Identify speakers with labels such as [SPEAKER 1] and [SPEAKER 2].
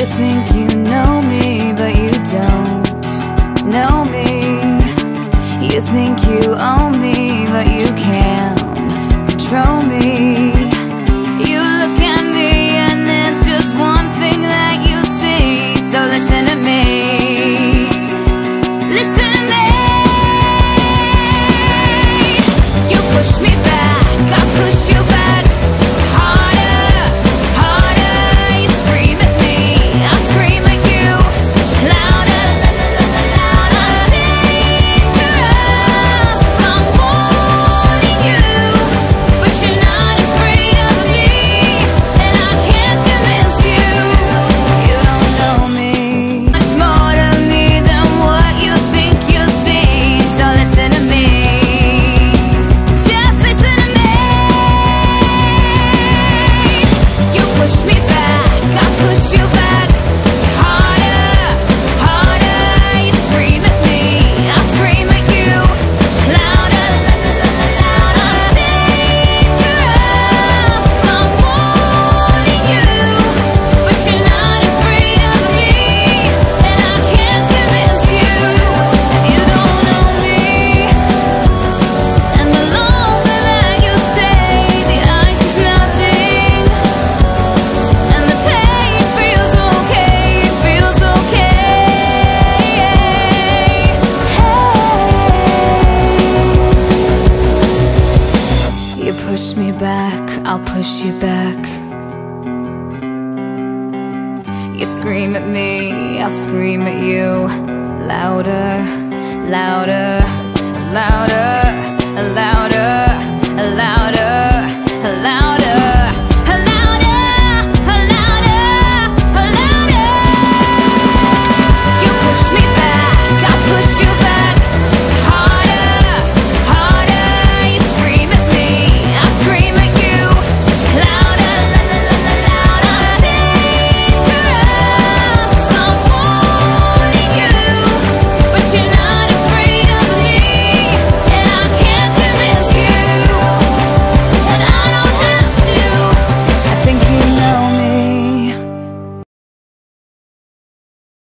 [SPEAKER 1] You think you know me, but you don't know me. You think you own me, but you can't control me. You look at me and there's just one thing that you see. So listen to me, listen to me. You push me back, I push you back. Harder, harder. You scream at me, I scream at you. Louder, louder. Dangerous, I'm warning you, but you're not afraid of me, and I can't convince you. You don't know me. Much more to me than what you think you see. So listen to me, just listen to me. You push me back, I push you back. Harder, harder. You scream at me, I scream at you. Louder, louder. Dangerous, I'm warning you, but you're not afraid of me, and I can't convince you. You don't know me, and the longer that you stay, the ice is melting, and the pain feels okay, it feels okay. Hey. You push me back, I'll push you back. You scream at me, I'll scream at you. Louder, louder, louder, louder, louder.